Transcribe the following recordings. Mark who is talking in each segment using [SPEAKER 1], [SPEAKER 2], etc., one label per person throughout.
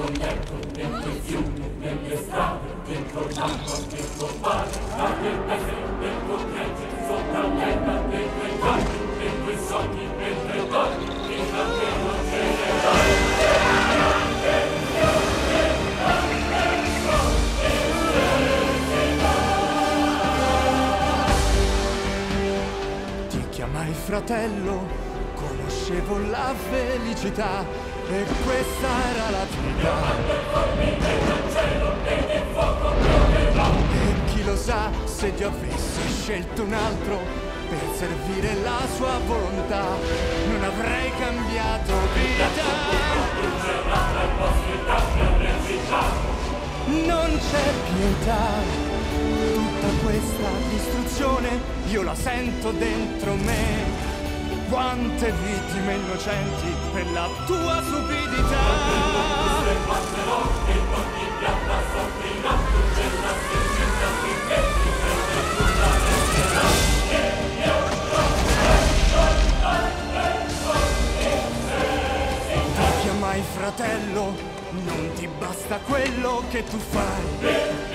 [SPEAKER 1] letto, dentro i fiumi, nelle strade, dentro l'acqua, dentro il mare, nel paese, dentro il gregge, sopra l'erba, dentro i giorni, dentro i sogni, dentro i dolci, fino a che non ce ne
[SPEAKER 2] dai. Ti chiamai fratello, conoscevo la felicità e questa era la vita. E chi lo sa se Dio avesse scelto un altro per servire la sua volontà, non avrei cambiato vita. Non c'è pietà, tutta questa distruzione io la sento dentro me. Quante vittime innocenti per la tua stupidità. Ti chiamai fratello, non ti basta quello che tu fai.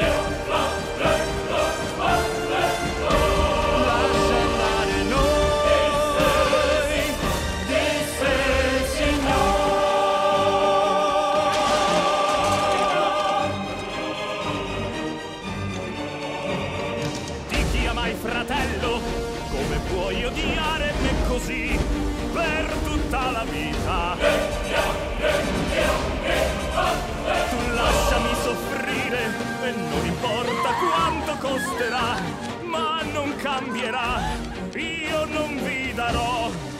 [SPEAKER 3] Fratello, come puoi odiare me così per tutta la vita? Tu lasciami soffrire e non importa quanto costerà, ma non cambierà, io non vi darò